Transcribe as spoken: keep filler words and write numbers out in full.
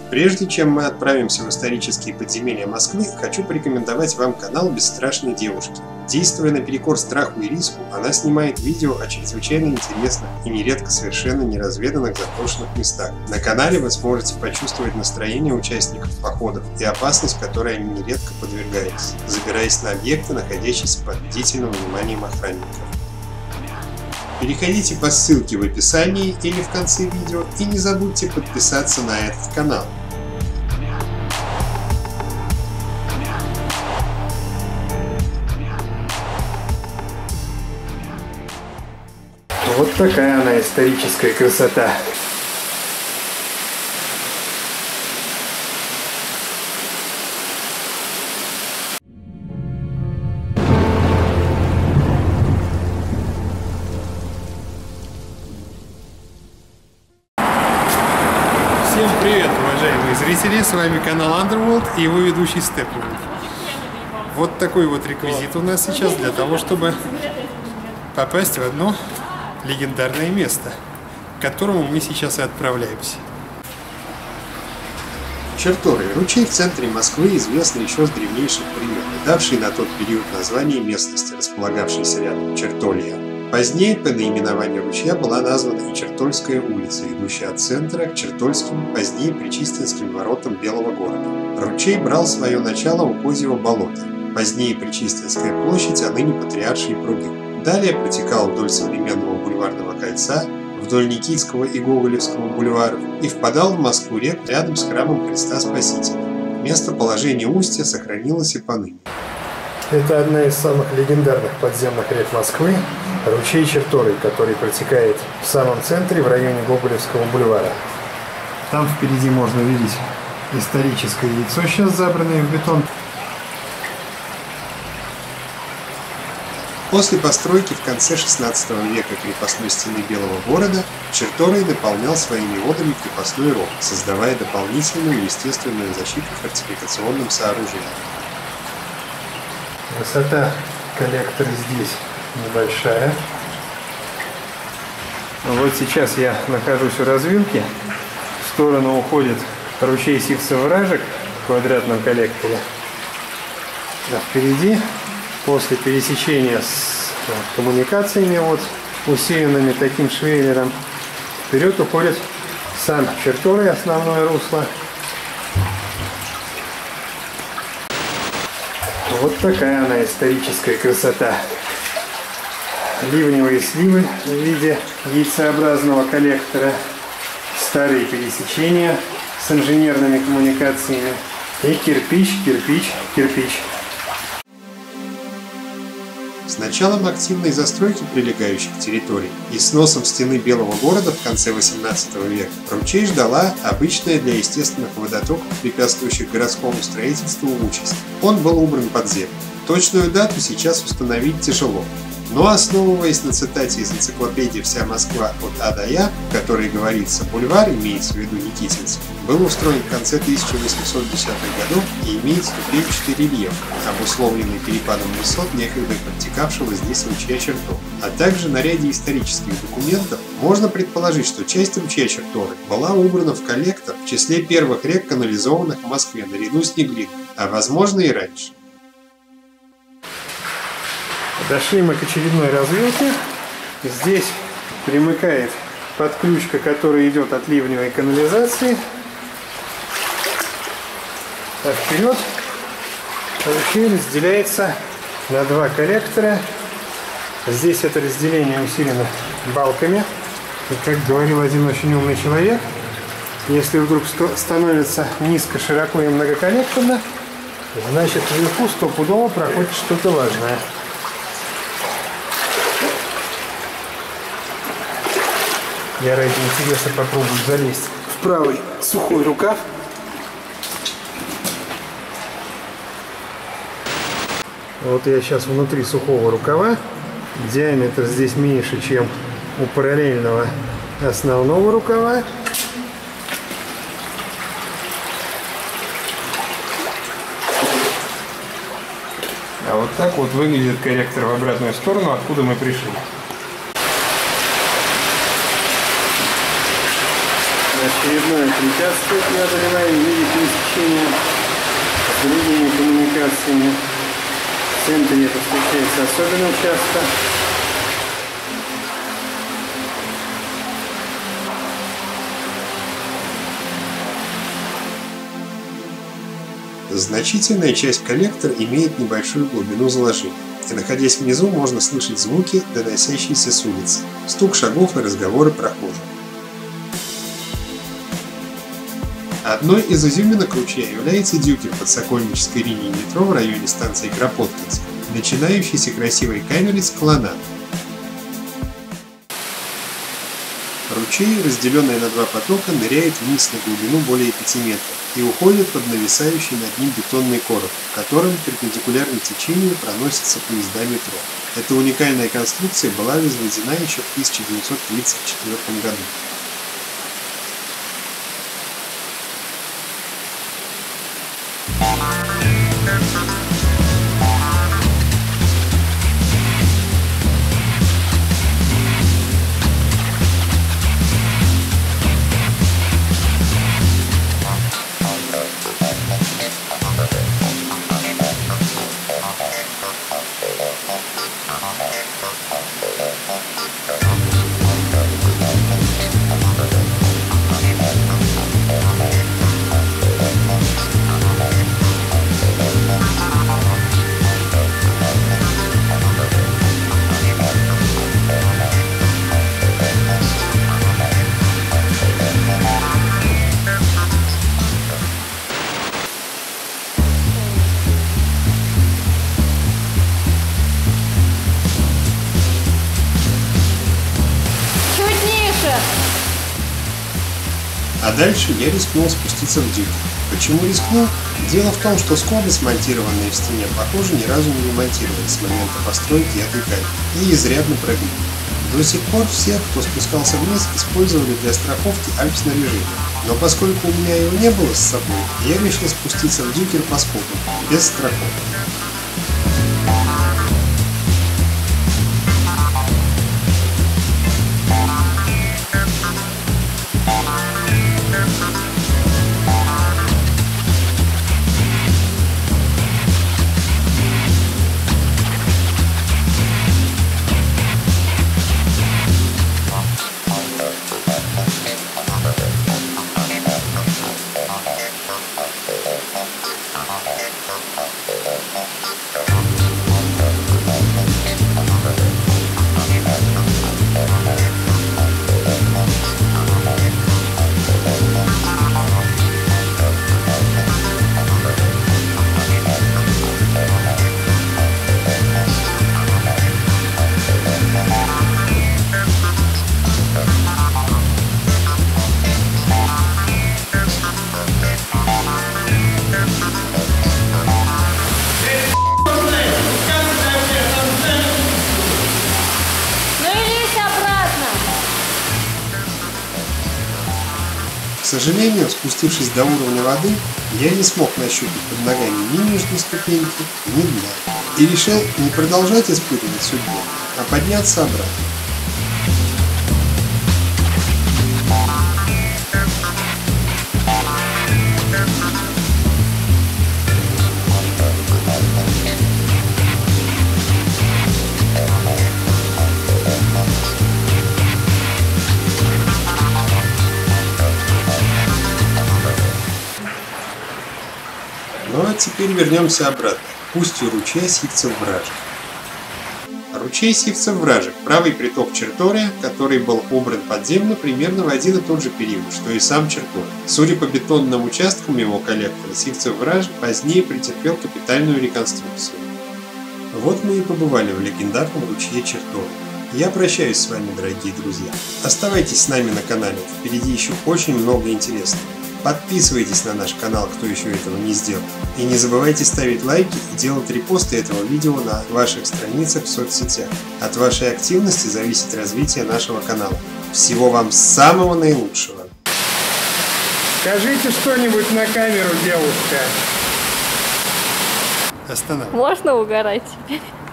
Прежде чем мы отправимся в исторические подземелья Москвы, хочу порекомендовать вам канал «Бесстрашные девушки». Действуя наперекор страху и риску, она снимает видео о чрезвычайно интересных и нередко совершенно неразведанных заброшенных местах. На канале вы сможете почувствовать настроение участников походов и опасность, которой они нередко подвергаются, забираясь на объекты, находящиеся под бдительным вниманием охранников. Переходите по ссылке в описании или в конце видео и не забудьте подписаться на этот канал. Вот такая она, историческая красота. Всем привет, уважаемые зрители, с вами канал Underworld и его ведущий Steppenwolf. Вот такой вот реквизит у нас сейчас для того, чтобы попасть в одно легендарное место, к которому мы сейчас и отправляемся. Черторый ручей в центре Москвы известный еще с древнейших времен, давший на тот период название местности, располагавшейся рядом Чертолья. Позднее по наименованию ручья была названа и Чертольская улица, идущая от центра к Чертольским, позднее Причистинским воротам Белого города. Ручей брал свое начало у Козьего болота, позднее Причистинская площадь, а ныне Патриаршие пруды. Далее протекал вдоль современного бульварного кольца, вдоль Никитского и Гоголевского бульваров и впадал в Москву-реку рядом с храмом Христа Спасителя. Местоположение устья сохранилось и поныне. Это одна из самых легендарных подземных рек Москвы, ручей Черторый, который протекает в самом центре, в районе Гоголевского бульвара. Там впереди можно видеть историческое яйцо, сейчас забранное в бетон. После постройки в конце шестнадцатого века крепостной стены Белого города Черторый наполнял своими водами крепостной ров, создавая дополнительную естественную защиту фортификационным сооружениям. Высота коллектора здесь небольшая. Вот сейчас я нахожусь у развилки. В сторону уходит ручей Сивцево-Ражек в квадратном коллекторе. А впереди, после пересечения с коммуникациями, вот усеянными таким швеллером, вперед уходит сам Черторый, основное русло. Вот такая она, историческая красота. Ливневые сливы в виде яйцеобразного коллектора, старые пересечения с инженерными коммуникациями и кирпич, кирпич, кирпич. С началом активной застройки прилегающих территорий и сносом стены Белого города в конце восемнадцатого века ручей ждала обычная для естественных водотоков, препятствующих городскому строительству, участь. Он был убран под землю. Точную дату сейчас установить тяжело, но, основываясь на цитате из энциклопедии «Вся Москва от А до Я», в которой говорится «бульвар», имеется в виду Никитинский, был устроен в конце тысяча восемьсот десятых годов и имеет ступенчатый рельеф, обусловленный перепадом высот некогда протекавшего здесь ручья Чертов. А также на ряде исторических документов можно предположить, что часть ручья Черторы была убрана в коллектор в числе первых рек, канализованных в Москве, наряду с Неглинкой, а возможно и раньше. Подошли мы к очередной развилке. Здесь примыкает подключка, которая идет от ливневой канализации. А вперед ручей разделяется на два коллектора. Здесь это разделение усилено балками. И, как говорил один очень умный человек, если вдруг становится низко, широко и многоколлекторно, значит вверху стопудово проходит что-то важное. Я ради интереса попробую залезть в правый сухой рукав. Вот я сейчас внутри сухого рукава. Диаметр здесь меньше, чем у параллельного основного рукава. А вот так вот выглядит корректор в обратную сторону, откуда мы пришли. Значит, очередное препятствие преодолеваем в виде пересечения с другими коммуникациями. В центре это встречается особенно часто. Значительная часть коллектора имеет небольшую глубину заложения, и находясь внизу, можно слышать звуки, доносящиеся с улицы, стук шагов и разговоры прохожих. Одной из изюминок ручья является дюкер под Сокольнической линией метро в районе станции Кропоткинск, начинающийся красивой камерой с колоннадой. Ручей, разделенный на два потока, ныряет вниз на глубину более пяти метров и уходит под нависающий над ним бетонный короб, в котором перпендикулярно течению проносятся поезда метро. Эта уникальная конструкция была возведена еще в тысяча девятьсот тридцать четвёртом году. А дальше я рискнул спуститься в дюкер. Почему рискнул? Дело в том, что скобы, смонтированные в стене, похоже, ни разу не ремонтировались с момента постройки этой камеры и изрядно прогнили. До сих пор все, кто спускался вниз, использовали для страховки альп-снаряжение. Но поскольку у меня его не было с собой, я решил спуститься в дюкер по скобам, без страховки. К сожалению, спустившись до уровня воды, я не смог нащупать под ногами ни нижней ступеньки, ни дна, и решил не продолжать испытывать судьбу, а подняться обратно. Ну а теперь вернемся обратно, к устью ручья Сивцев-Вражек. Ручей Сивцев-Вражек – правый приток Чертория, который был убран под землю примерно в один и тот же период, что и сам Черторий. Судя по бетонным участкам его коллектора, Сивцев-Вражек позднее претерпел капитальную реконструкцию. Вот мы и побывали в легендарном ручье Чертория. Я прощаюсь с вами, дорогие друзья. Оставайтесь с нами на канале, впереди еще очень много интересного. Подписывайтесь на наш канал, кто еще этого не сделал. И не забывайте ставить лайки и делать репосты этого видео на ваших страницах в соцсетях. От вашей активности зависит развитие нашего канала. Всего вам самого наилучшего. Скажите что-нибудь на камеру, девушка. Останавливай. Можно угорать теперь?